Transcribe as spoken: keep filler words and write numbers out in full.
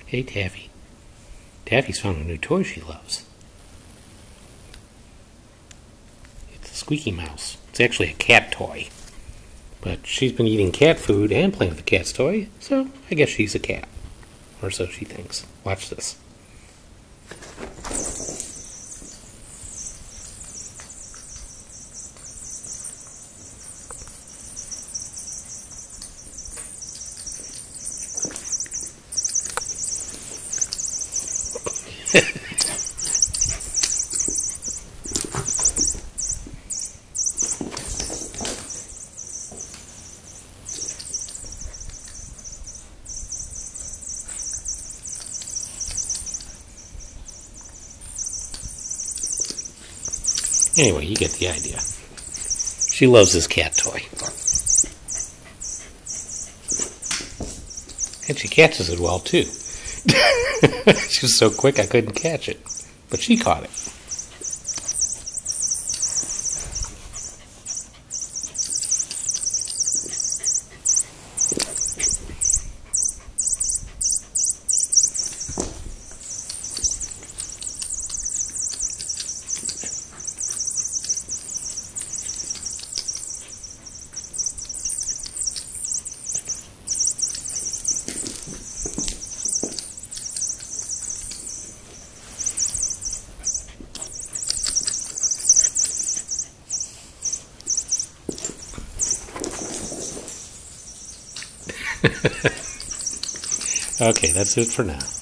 Hey, Taffy. Taffy's found a new toy she loves. It's a squeaky mouse. It's actually a cat toy. But she's been eating cat food and playing with the cat's toy, so I guess she's a cat. Or so she thinks. Watch this. Anyway, you get the idea. She loves this cat toy. And she catches it well, too. She was so quick I couldn't catch it. But she caught it. Okay, that's it for now.